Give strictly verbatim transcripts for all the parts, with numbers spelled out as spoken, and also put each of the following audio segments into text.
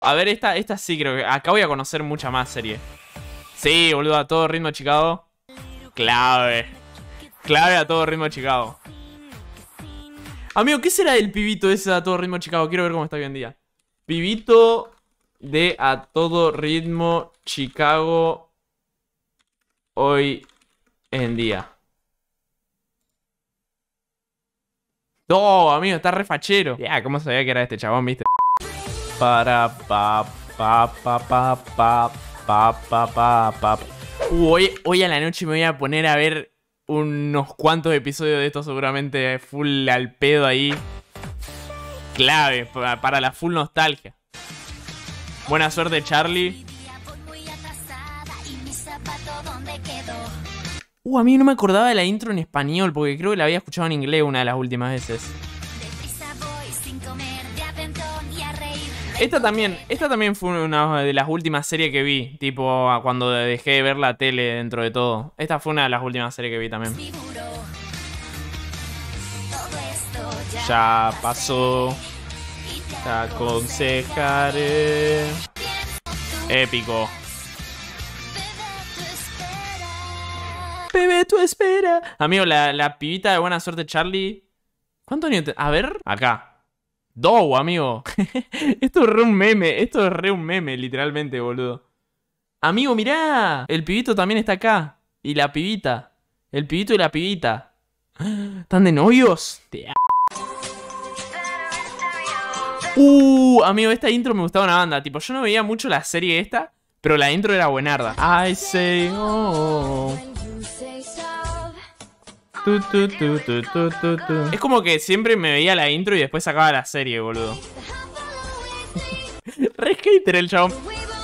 A ver, esta, esta sí creo que... Acá voy a conocer mucha más serie. Sí, boludo, a todo ritmo Chicago. Clave. Clave a todo ritmo Chicago. Amigo, ¿qué será el pibito ese a todo ritmo Chicago? Quiero ver cómo está hoy en día. Pibito de a todo ritmo Chicago hoy en día. No, amigo, está re fachero. Ya, yeah, ¿cómo sabía que era este chabón, viste? Para pa pa pa pa pa pa pa pa pa. Uh, hoy, hoy a la noche me voy a poner a ver unos cuantos episodios de esto, seguramente full al pedo ahí. Clave, para, para la full nostalgia. Buena suerte, Charlie. Uh, a mí no me acordaba de la intro en español, porque creo que la había escuchado en inglés una de las últimas veces. Esta también, esta también fue una de las últimas series que vi. Tipo, cuando dejé de ver la tele dentro de todo. Esta fue una de las últimas series que vi también. Ya pasó. Te aconsejaré. Épico. Bebé, tú espera. Amigo, la, la pibita de Buena Suerte, Charlie. ¿Cuántos años te... A ver, acá. Dow, amigo. Esto es re un meme. Esto es re un meme, literalmente, boludo. Amigo, mirá. El pibito también está acá. Y la pibita. El pibito y la pibita. ¿Están de novios? Te... Uh, amigo, esta intro me gustaba una banda. Tipo, yo no veía mucho la serie esta, pero la intro era buenarda. I say oh. Tu, tu, tu, tu, tu, tu, tu. Es como que siempre me veía la intro y después sacaba la serie, boludo. Re skater el chabón.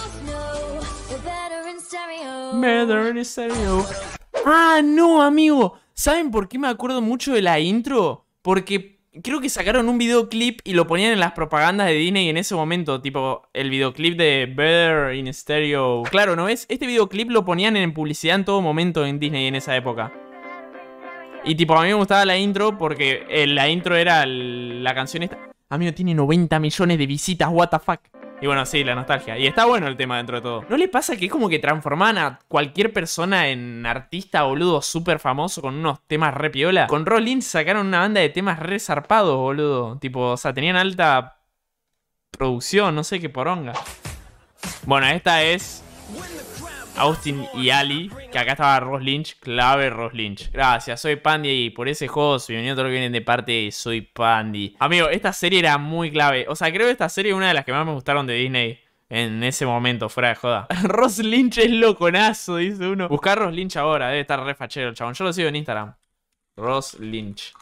Better in stereo. Ah, no, amigo. ¿Saben por qué me acuerdo mucho de la intro? Porque creo que sacaron un videoclip y lo ponían en las propagandas de Disney en ese momento. Tipo, el videoclip de Better in Stereo. Claro, ¿no ves? Este videoclip lo ponían en publicidad en todo momento en Disney en esa época. Y tipo, a mí me gustaba la intro porque eh, la intro era el, la canción esta. Amigo, tiene noventa millones de visitas, what the fuck. Y bueno, sí, la nostalgia. Y está bueno el tema dentro de todo. ¿No le pasa que es como que transformaban a cualquier persona en artista, boludo, súper famoso con unos temas re piola? Con Ross Lynch sacaron una banda de temas re zarpados, boludo. Tipo, o sea, tenían alta producción, no sé qué poronga. Bueno, esta es Austin y Ali, que acá estaba Ross Lynch, clave Ross Lynch. Gracias, soy Pandy y por ese host, bienvenido a todo lo que vienen de parte de Soy Pandy. Amigo, esta serie era muy clave. O sea, creo que esta serie es una de las que más me gustaron de Disney en ese momento, fuera de joda. Ross Lynch es loconazo, dice uno. Buscar Ross Lynch ahora, debe estar re fachero el chabón. Yo lo sigo en Instagram. Ross Lynch.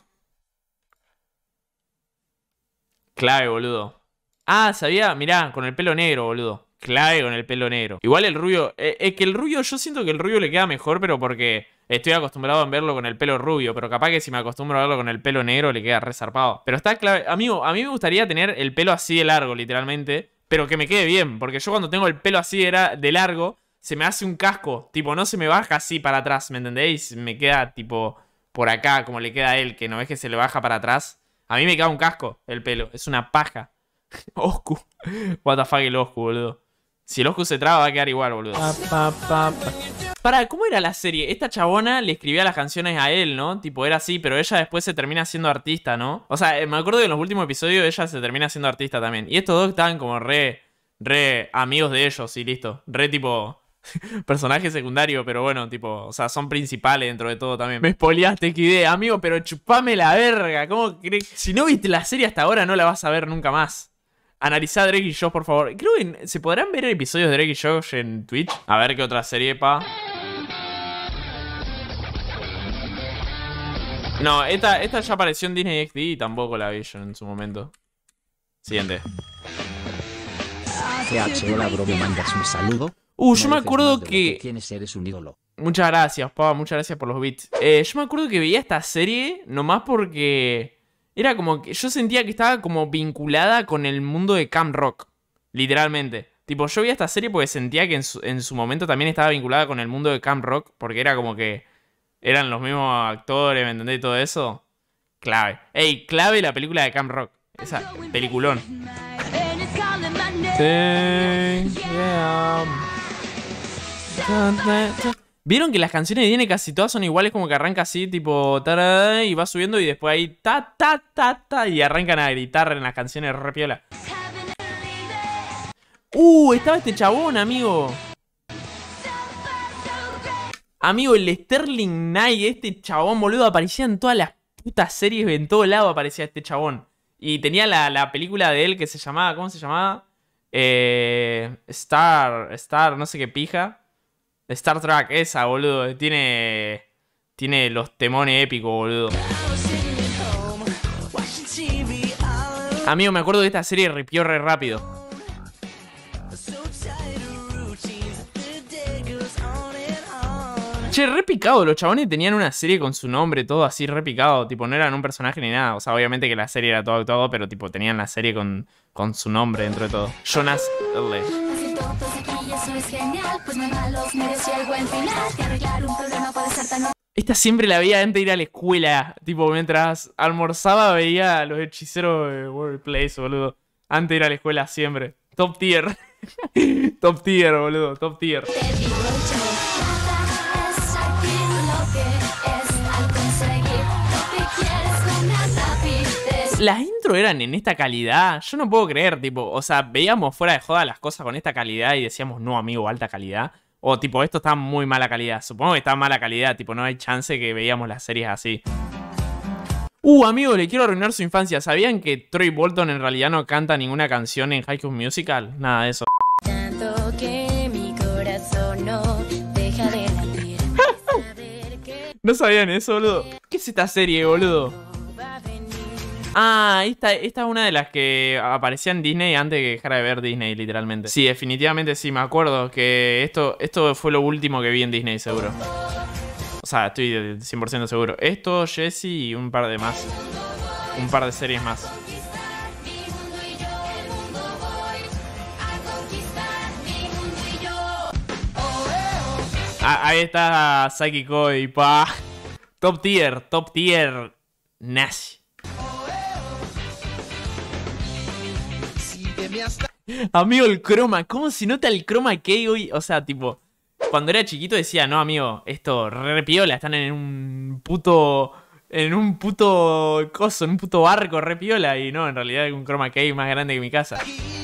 Clave, boludo. Ah, sabía, mirá, con el pelo negro, boludo. Clave con el pelo negro. Igual el rubio... Es eh, eh, que el rubio, yo siento que el rubio le queda mejor, pero porque estoy acostumbrado a verlo con el pelo rubio. Pero capaz que si me acostumbro a verlo con el pelo negro le queda resarpado. Pero está clave. Amigo, a mí me gustaría tener el pelo así de largo, literalmente. Pero que me quede bien. Porque yo cuando tengo el pelo así de, de largo, se me hace un casco. Tipo, no se me baja así para atrás, ¿me entendéis? Me queda tipo por acá, como le queda a él, que no ves que se le baja para atrás. A mí me queda un casco el pelo. Es una paja. Oscu. What the fuck el Oscu, boludo. Si el Oscu se traba va a quedar igual, boludo. Pa, pa, pa, pa. Para, ¿cómo era la serie? Esta chabona le escribía las canciones a él, ¿no? Tipo, era así, pero ella después se termina siendo artista, ¿no? O sea, me acuerdo que en los últimos episodios ella se termina siendo artista también. Y estos dos estaban como re, re amigos de ellos y listo. Re tipo personaje secundario, pero bueno, tipo, o sea, son principales dentro de todo también. Me spoileaste, qué idea, amigo, pero chupame la verga. ¿Cómo crees? Si no viste la serie hasta ahora no la vas a ver nunca más. Analizá Drake y Josh, por favor. Creo que se podrán ver episodios de Drake y Josh en Twitch. A ver qué otra serie, pa. No, esta, esta ya apareció en Disney X D y tampoco la vi yo en su momento. Siguiente. C H, hola bro, me mandas un saludo. Uh, yo me acuerdo que... ¿Quiénes eres un ídolo? Muchas gracias, pa, muchas gracias por los beats. Eh, yo me acuerdo que veía esta serie nomás porque... Era como que yo sentía que estaba como vinculada con el mundo de Camp Rock. Literalmente. Tipo, yo veía esta serie porque sentía que en su, en su momento también estaba vinculada con el mundo de Camp Rock. Porque era como que eran los mismos actores, ¿me entendés? Todo eso. Clave. Ey, clave la película de Camp Rock. Esa peliculón. thing, yeah. ¿Vieron que las canciones de Disney casi todas son iguales? Como que arranca así, tipo, tará, y va subiendo y después ahí, ta, ta, ta, ta, y arrancan a gritar en las canciones re piola. Uh, estaba este chabón, amigo. Amigo, el Sterling Knight, este chabón, boludo, aparecía en todas las putas series, en todo lado aparecía este chabón. Y tenía la, la película de él que se llamaba, ¿cómo se llamaba? Eh, Star, Star, no sé qué pija. Star Trek, esa, boludo. Tiene, tiene los temones épicos, boludo. Amigo, me acuerdo de esta serie ripió re rápido. Che, re picado, los chabones tenían una serie con su nombre, todo así re picado, tipo, no eran un personaje ni nada, o sea, obviamente que la serie era todo actuado, pero tipo, tenían la serie con, con su nombre dentro de todo. Jonas L. Esta siempre la veía antes de ir a la escuela, tipo, mientras almorzaba veía a los hechiceros de Worldplace, boludo, antes de ir a la escuela siempre. Top tier. Top tier, boludo, top tier. Las intro eran en esta calidad, yo no puedo creer, tipo, o sea, veíamos fuera de joda las cosas con esta calidad y decíamos, no, amigo, alta calidad. O tipo, esto está muy mala calidad, supongo que está mala calidad, tipo, no hay chance que veíamos las series así. Uh, amigo, le quiero arruinar su infancia. ¿Sabían que Troy Bolton en realidad no canta ninguna canción en High School Musical? Nada de eso. Tanto que mi corazón no deja de latir. ¿No sabían eso, boludo? ¿Qué es esta serie, boludo? Ah, esta, esta es una de las que aparecía en Disney antes de que dejara de ver Disney, literalmente. Sí, definitivamente sí, me acuerdo que esto, esto fue lo último que vi en Disney, seguro. O sea, estoy cien por ciento seguro. Esto, Jessie y un par de más. Un par de series más. Ah, ahí está Saki Cody, pa. Top tier, top tier. Nazi. Amigo, el croma. ¿Cómo se nota el croma key hoy? O sea, tipo, cuando era chiquito decía, no, amigo, esto re piola. Están en un puto... En un puto coso, en un puto barco re piola. Y no, en realidad es un croma key más grande que mi casa.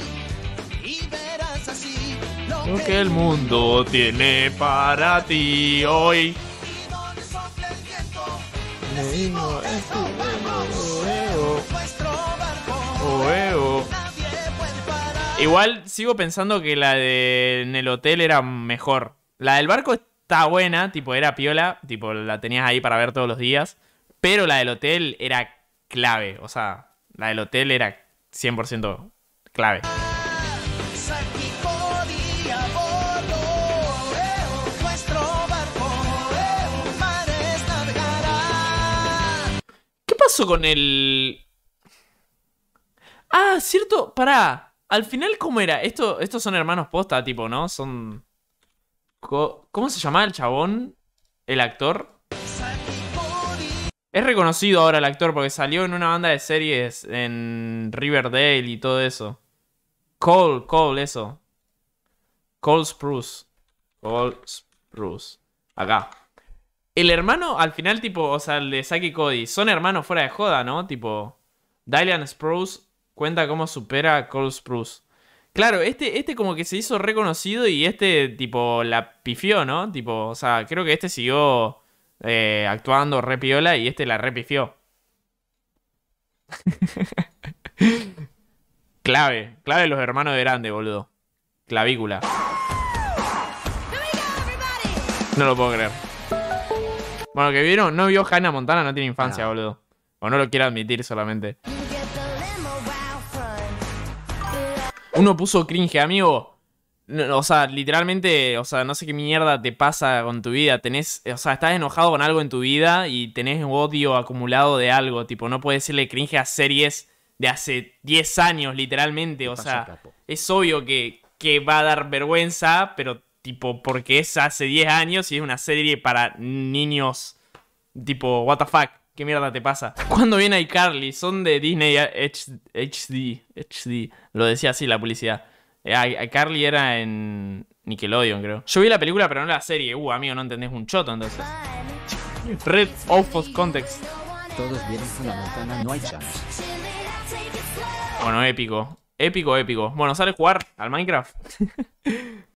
Lo que el mundo tiene para ti hoy. Igual sigo pensando que la de en el hotel era mejor. La del barco está buena, tipo era piola, tipo la tenías ahí para ver todos los días. Pero la del hotel era clave, o sea, la del hotel era cien por ciento clave. ¿Qué pasó con el...? Ah, cierto, pará. Al final, ¿cómo era? Esto, estos son hermanos posta, tipo, ¿no? Son... ¿Cómo se llamaba el chabón? El actor. Es reconocido ahora el actor porque salió en una banda de series en Riverdale y todo eso. Cole, Cole, eso. Cole Sprouse. Cole Sprouse. Acá. El hermano, al final, tipo, o sea, el de Saki Cody, son hermanos fuera de joda, ¿no? Tipo, Dylan Sprouse cuenta cómo supera a Cole Sprouse. Claro, este, este como que se hizo reconocido y este, tipo, la pifió, ¿no? Tipo, o sea, creo que este siguió eh, actuando re piola y este la re pifió. Clave, clave los hermanos de grande, boludo. Clavícula. No lo puedo creer. Bueno, que vieron, no vio Hannah Montana, no tiene infancia, no. Boludo. O no lo quiere admitir solamente. Uno puso cringe, amigo. No, o sea, literalmente, o sea, no sé qué mierda te pasa con tu vida. Tenés, o sea, estás enojado con algo en tu vida y tenés odio acumulado de algo. Tipo, no puedes decirle cringe a series de hace diez años, literalmente. O sea, capo? Es obvio que, que va a dar vergüenza, pero tipo, porque es hace diez años y es una serie para niños. Tipo, what the fuck, ¿qué mierda te pasa? ¿Cuándo viene iCarly? Son de Disney H D. H D. Lo decía así la publicidad. Eh, a- a Carly era en Nickelodeon, creo. Yo vi la película, pero no la serie. Uh, amigo, no entendés un choto, entonces. Red out of context. Todos vieron Hannah Montana, no hay chance. Bueno, épico. Épico, épico. Bueno, ¿sale a jugar al Minecraft?